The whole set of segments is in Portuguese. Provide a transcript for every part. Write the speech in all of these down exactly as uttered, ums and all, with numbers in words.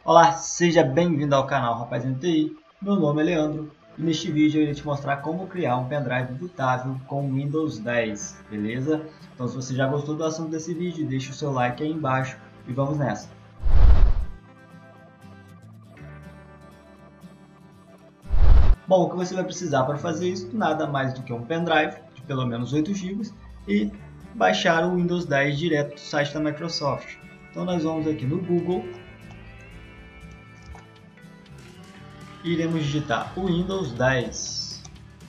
Olá, seja bem-vindo ao canal Rapaz N T I. Meu nome é Leandro e neste vídeo eu irei te mostrar como criar um pendrive bootável com Windows dez, beleza? Então se você já gostou do assunto desse vídeo, deixa o seu like aí embaixo e vamos nessa. Bom, o que você vai precisar para fazer isso nada mais do que um pendrive de pelo menos oito gigas e baixar o Windows dez direto do site da Microsoft. Então nós vamos aqui no Google. Iremos digitar o Windows dez.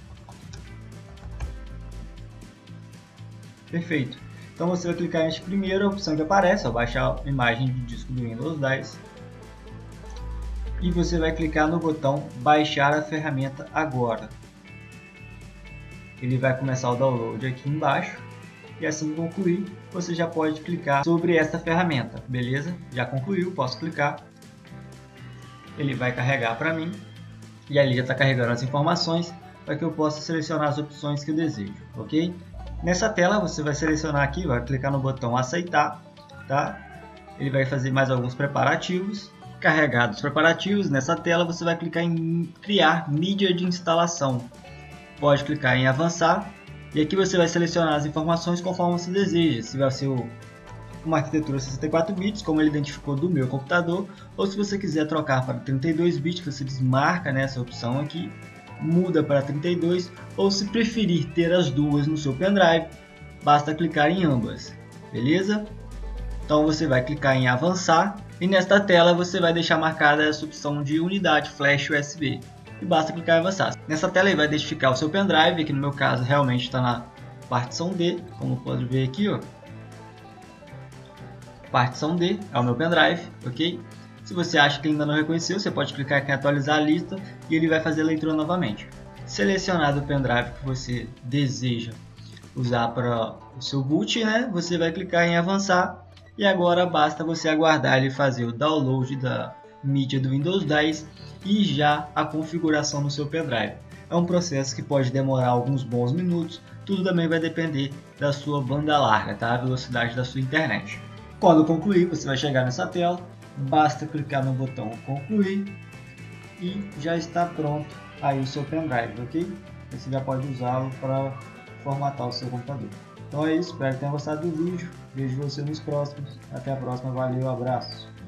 Perfeito. Então você vai clicar nesta primeira opção que aparece, ó, baixar a imagem do disco do Windows dez. E você vai clicar no botão baixar a ferramenta agora. Ele vai começar o download aqui embaixo. E assim que concluir, você já pode clicar sobre essa ferramenta, beleza? Já concluiu, posso clicar. Ele vai carregar para mim e ali já está carregando as informações para que eu possa selecionar as opções que eu desejo, ok? Nessa tela você vai selecionar aqui, vai clicar no botão aceitar, tá? Ele vai fazer mais alguns preparativos. Carregados os preparativos, nessa tela você vai clicar em criar mídia de instalação. Pode clicar em avançar e aqui você vai selecionar as informações conforme você deseja, se vai ser o uma arquitetura sessenta e quatro bits, como ele identificou do meu computador, ou se você quiser trocar para trinta e dois bits, você desmarca nessa opção aqui, muda para trinta e dois, ou se preferir ter as duas no seu pendrive, basta clicar em ambas, beleza? Então você vai clicar em avançar e nesta tela você vai deixar marcada essa opção de unidade flash U S B e basta clicar em avançar. Nessa tela ele vai identificar o seu pendrive, que no meu caso realmente está na partição D, como pode ver aqui, ó. Partição D é o meu pendrive, ok? Se você acha que ainda não reconheceu, você pode clicar aqui em atualizar a lista e ele vai fazer a leitura novamente. Selecionado o pendrive que você deseja usar para o seu boot, né? Você vai clicar em avançar e agora basta você aguardar ele fazer o download da mídia do Windows dez e já a configuração no seu pendrive. É um processo que pode demorar alguns bons minutos, tudo também vai depender da sua banda larga, tá? A velocidade da sua internet. Quando concluir, você vai chegar nessa tela, basta clicar no botão concluir e já está pronto aí o seu pendrive, ok? Você já pode usá-lo para formatar o seu computador. Então é isso, espero que tenham gostado do vídeo, vejo você nos próximos, até a próxima, valeu, abraço!